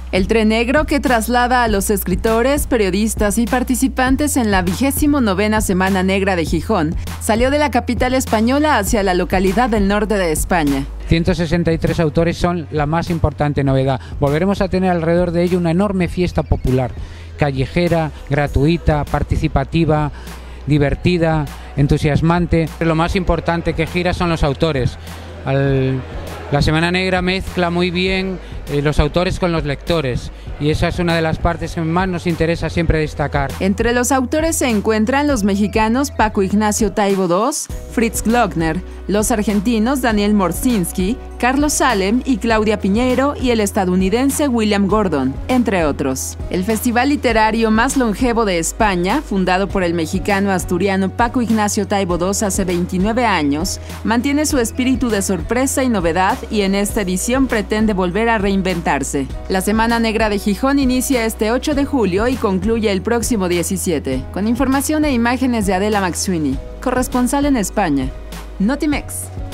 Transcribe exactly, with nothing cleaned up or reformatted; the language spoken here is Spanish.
El tren negro que traslada a los escritores, periodistas y participantes en la vigésimo novena Semana Negra de Gijón salió de la capital española hacia la localidad del norte de España. ciento sesenta y tres autores son la más importante novedad. Volveremos a tener alrededor de ello una enorme fiesta popular, callejera, gratuita, participativa, divertida, entusiasmante. Lo más importante que gira son los autores. Al... La Semana Negra mezcla muy bien eh, los autores con los lectores, y esa es una de las partes que más nos interesa siempre destacar. Entre los autores se encuentran los mexicanos Paco Ignacio Taibo segundo, Fritz Glockner, los argentinos Daniel Morszynski, Carlos Salem y Claudia Piñeiro y el estadounidense William Gordon, entre otros. El festival literario más longevo de España, fundado por el mexicano asturiano Paco Ignacio Taibo segundo hace veintinueve años, mantiene su espíritu de sorpresa y novedad y en esta edición pretende volver a reinventarse. La Semana Negra de Gijón inicia este ocho de julio y concluye el próximo diecisiete, con información e imágenes de Adela McSweeney, corresponsal en España. Notimex.